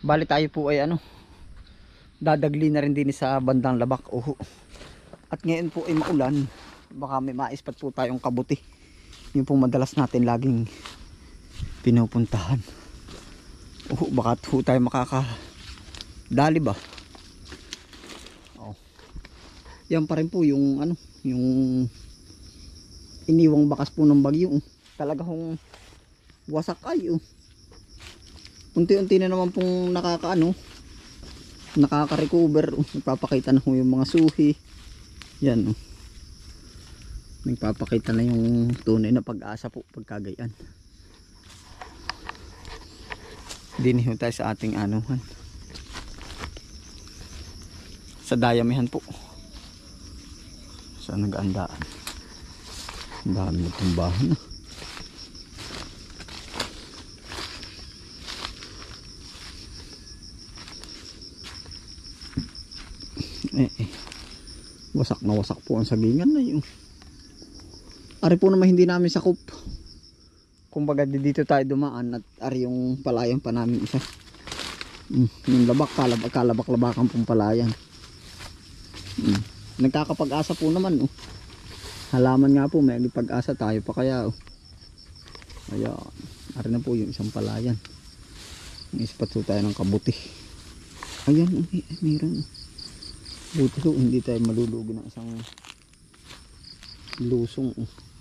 Bali tayo po ay dadagli na rin din sa bandang Labak. At ngayon po ay maulan. Baka may maispat po tayong kabuti. Yung pong madalas natin laging pinupuntahan. Baka po tayo makakadali ba? Yan pa rin po yung yung iniwang bakas po ng bagyo. Talaga hong wasak ay. Unti-unti na naman pong nakaka-recover. Nagpapakita na ho yung mga suhi. Yan. Nagpapakita na yung tunay na pag-asa po pagkagayan. Diniho tayo sa ating anuhan. Sa dayamihan po. Sa nag-andaan. Ang dami na tumbahan na. Wasak na wasak po ang sagingan na yung ari po naman hindi namin sakop. Kumbaga dito tayo dumaan at ari yung palayan pa namin isa. Yung labak, kalabak-labakan pong palayan. Nagkakapag-asa po naman. Halaman nga po, may pag-asa tayo pa kaya. Ayan, ari na po yung isang palayan. Ispat po tayo ng kabuti. Ayan, mayroon. Buti po, hindi tayo malulugi ng isang lusong.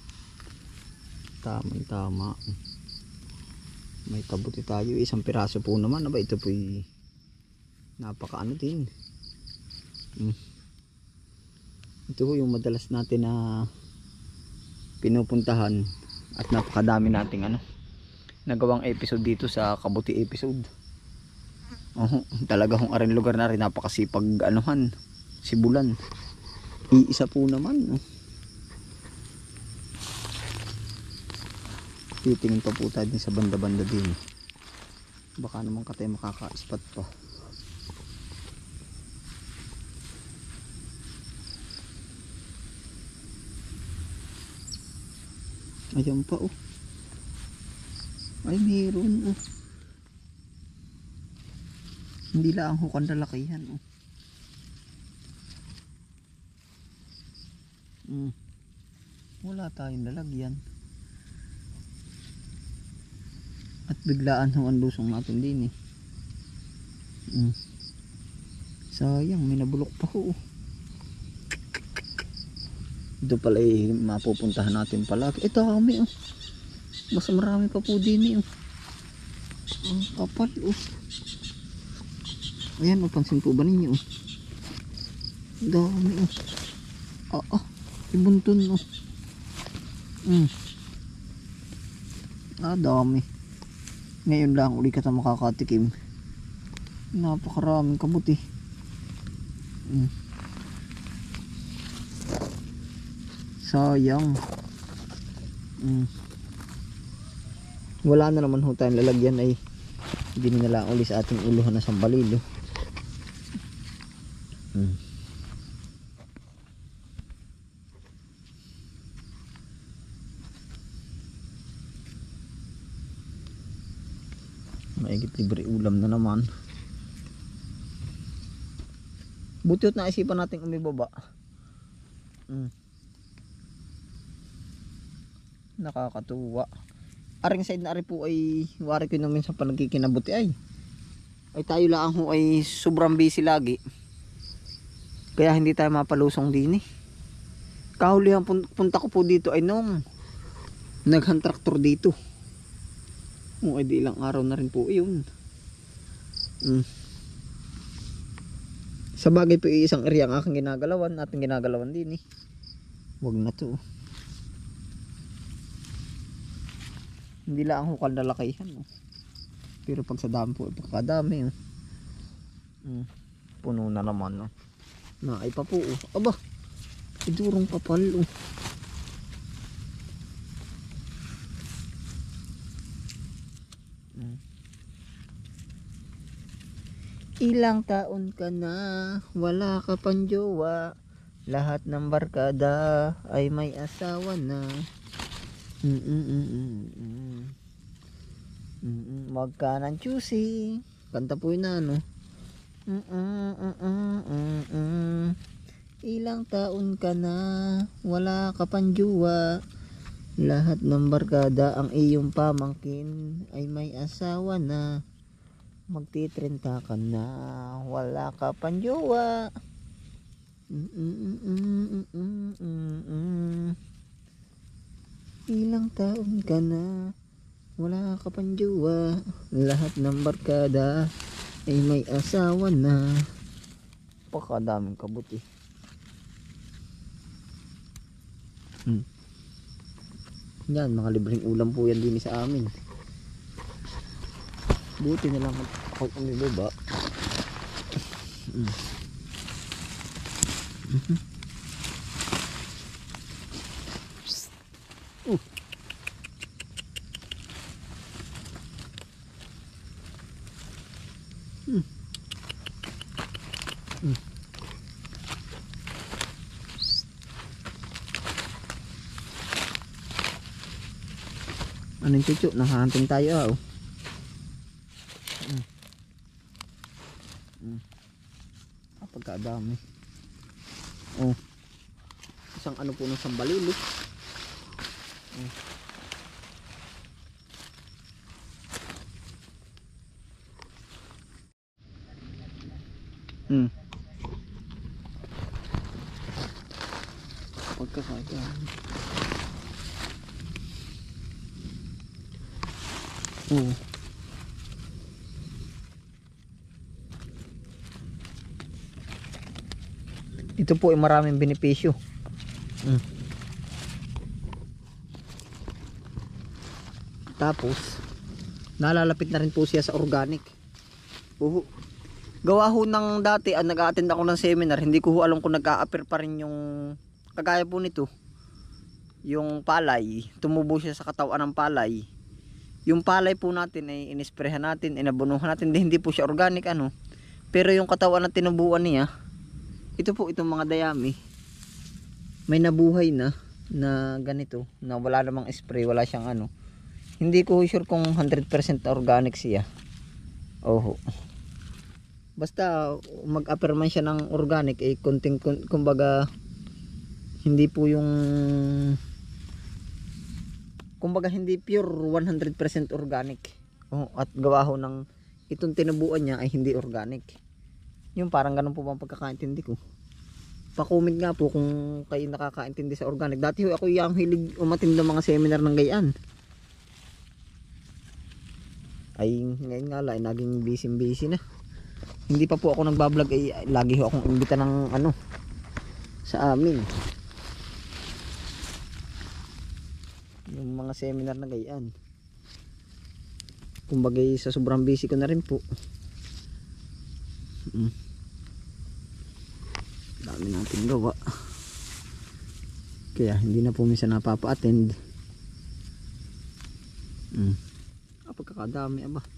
Tama. May kabuti tayo. Isang piraso po naman. Aba, ito po ay napakaano din. Ito po yung madalas natin na pinupuntahan. At napakadami nating nagawang episode dito sa kabuti episode. Talaga hong aring lugar na rin napakasipag sibulan. Iisa po naman. Titingin pa po tayo din sa banda-banda din. Baka naman katay makaka-spot pa. Ayan pa Ay meron Hindi lang ho kandalakihan Wala tayong lalagyan. At biglaan ho ang lusong natin din sayang, may nabulok pa ho. Ito pala mapupuntahan natin pala. Ito kami mas marami pa po din ang kapal ayan pansin po ba ninyo dami ibuntun dami. Ngayon lang uli ka makakatikim. Napakaraming kabuti. Sayang. Wala na naman ho tayong lalagyan ay hindi na lang uli sa ating uluhan na sambalilo. Maigit libre ulam na naman. Buti at naisipan natin umibaba. Nakakatuwa. Aring side na ari po ay wari ko namin sa panagkikinabuti ay tayo lang ho ay sobrang busy lagi. Kaya hindi tayo mapalusong din Kahulihan punta ko po dito ay nung naghan traktor dito. Ay di ilang araw na rin po yun. Sa bagay po isang area ang aking ginagalawan. Ating ginagalawan din Wag na to. Hindi lang ako kandalakihan pero pag sa dami po ipakadami puno na naman naay pa po aba idurong papal ilang taon ka na wala ka pang jowa, lahat ng barkada ay may asawa na. Wag ka nang choosy. Kanta po yun na ano. Ilang taon ka na, wala ka pang jowa. Lahat ng barkada ang iyong pamangkin ay may asawa na. Magtitrenta ka na, wala ka pang jowa. Ilang taon ka na, wala ka pang jowa. Lahat ng barkada ay may asawa na. Pakadaming kabuti. Yan, mga libreng ulam po yan din sa amin. Buti na lang ako umibaba. Anong chuchu? Nakahanting tayo pagkadami. Isang ano po ng sambalilo. Pagkakaya. Ito po ay maraming benepisyo. Tapos nalalapit na rin po siya sa organic. Gawa ho ng dati nag-a-attend ako ng seminar, hindi ko ho alam kung nag-a-appear pa rin yung kagaya po nito. Yung palay, tumubo siya sa katawan ng palay. Yung palay po natin ay inisprehan natin, inabunuhan natin, hindi po siya organic ano. Pero yung katawan na tinubuan niya, ito po itong mga dayami, may nabuhay na ganito, na wala namang spray, wala siyang ano. Hindi ko sure kung 100% organic siya. Basta mag-appear man siya ng organic ay konting kumbaga hindi po yung kumbaga hindi pure 100% organic. At gawa ho ng itong tinubuan niya ay hindi organic. Yung parang ganun po bang pagkakaintindi ko. Pa-comment nga po kung kayo nakakaintindi sa organic. Dati ako yung hilig umattend ng mga seminar ng gayaan. Ay ngayon nga lang naging busy na. Hindi pa po ako nagbablog ay lagi ho akong imbita ng ano sa amin. Yung mga seminar na gayaan. Kumbaga sa sobrang busy ko na rin po. Dami natin gawa. Kaya hindi na po minsan napapa-attend. Pagkakadami aba.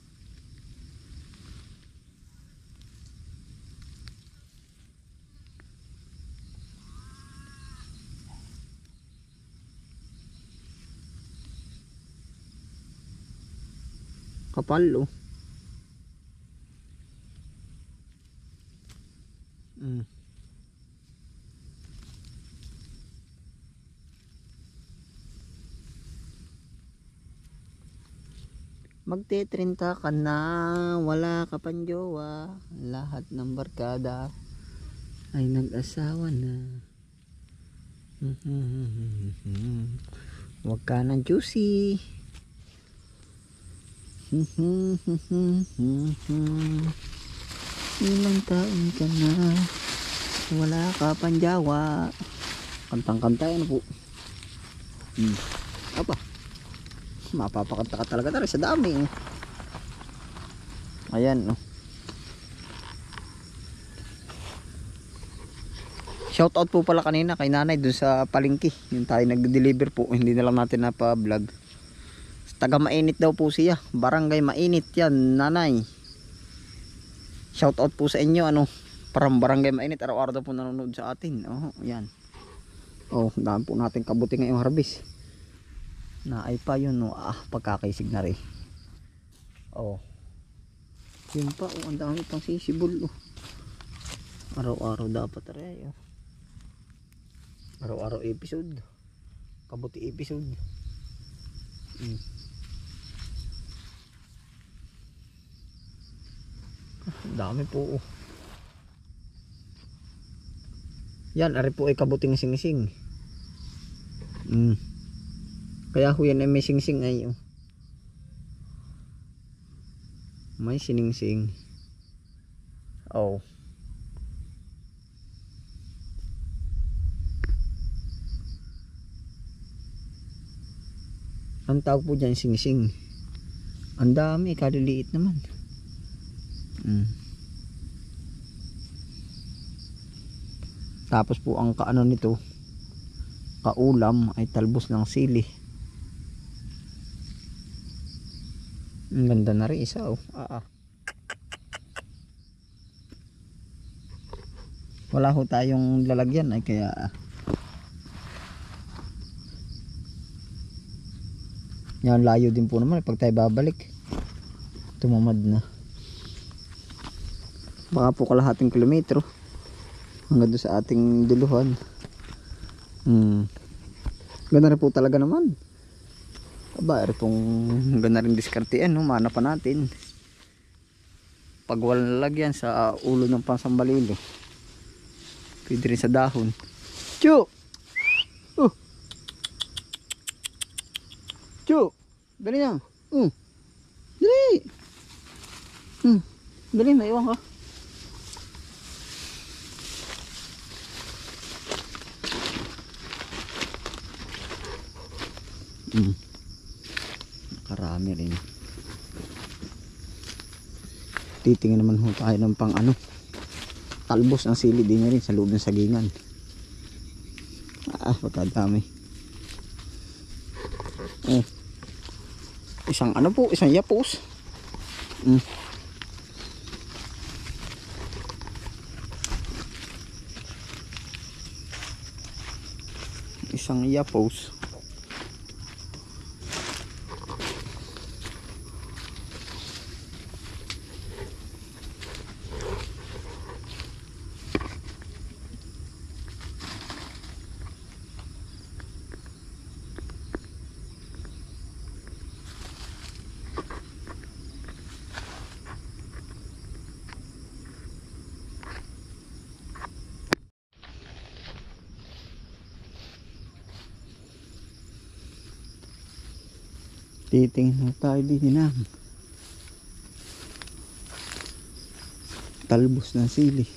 Kapal Magte-30 ka na, wala ka pang jowa. Lahat ng barkada ay nag-asawa na. Huwag ka ng juicy. Ilang taon ka na, wala ka pang jowa. Kantang-kanta yan po. Mapapakanta ka talaga tayo sa dami. Ayan Shout out po pala kanina kay nanay dun sa palengke. Yung tayo nag-deliver po, hindi na lang natin napa-vlog. Taga Mainit daw po siya, barangay Mainit yan nanay. Shout out po sa inyo parang barangay Mainit, araw-araw daw po nanonood sa atin. Yan. Dami po natin kabuti ngayong harvest. Na ay pa yun pagkakaisig na rin. Yun pa, oh, ang dami pang sisibol. Oh. Araw-araw dapat rin. Oh. Araw-araw episode. Kabuti episode. Dami po. Oh. Yan, ari po ay kabuting singsing. Kaya ho yan ay may singsing ay. Oh. May siningsing. Oh. Ang tawag po dyan singsing. Ang dami, kaliliit naman. Tapos po ang kaano nito, kaulam ay talbos ng sili. Ang ganda na rin isa. Oh. Wala ho tayong lalagyan ay kaya yan, layo din po naman pag tayo babalik. Tumamad na. Baka po kalahating kilometro hanggang doon sa ating duluhan. Ganda rin po talaga naman. Aba, rin pong ganda rin diskartean, no? Mana pa natin. Pag walang lalagyan sa ulo ng pansambalilo, pwede rin sa dahon. Chu! Chu! Dali na. Dali! Dali, maiwan ka. Karami rin. Titingin naman ho tayo ng pang ano, talbos ang sili din rin sa loob ng sagingan. Pagkadami. Isang ano po, isang yapos. Isang yapos. Titingin tayo din na talbos ng sili.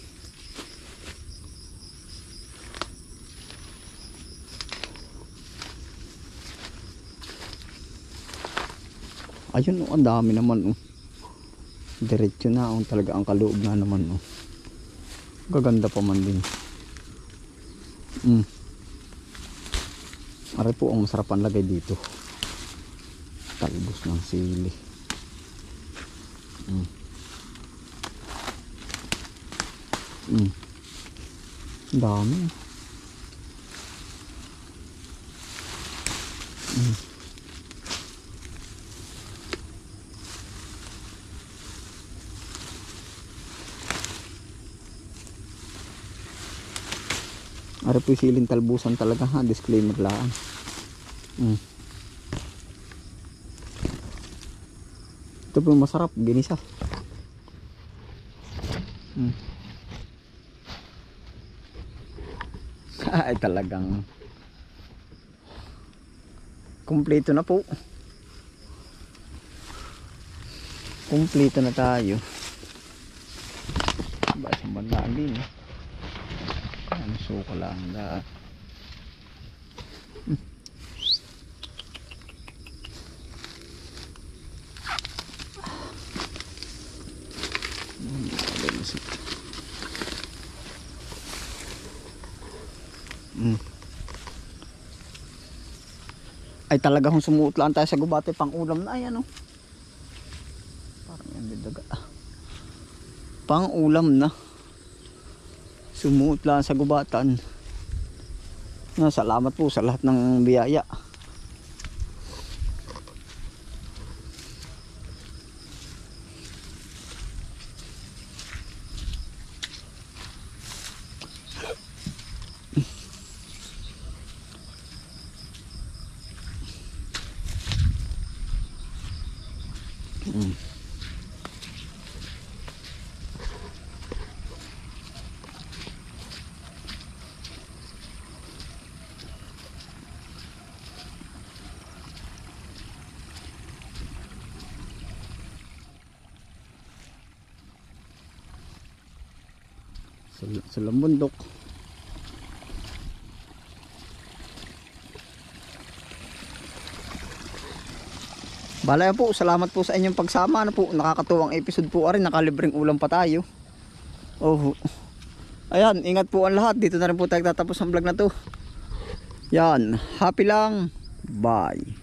Ayun, ang dami naman. Diretso na talaga ang kaloob na naman. Gaganda pa man din. Aray po ang masarap ang lagay dito. Talbos ng sili. Dami. Ari po siling talbusan talaga ha. Disclaimer lang. Ito po masarap, ginisa. Ay talagang kumpleto na po. Kumpleto na tayo. Basang bandaan din. Ang suka lang da. Ay talaga kung sumuot lang tayo sa gubate pang ulam na. Ay ano, parang yan bidaga. Pang ulam na sumuot lang sa gubatan. Salamat po sa lahat ng biyaya. Sa lambundok. Balay po, salamat po sa inyong pagsama. Ano po, nakakatuwang episode po rin, nakalibreng ulam pa tayo. Oh. Ayan, ingat po ang lahat. Dito na rin po tayo tatapos ang vlog na to. Yan, happy lang. Bye.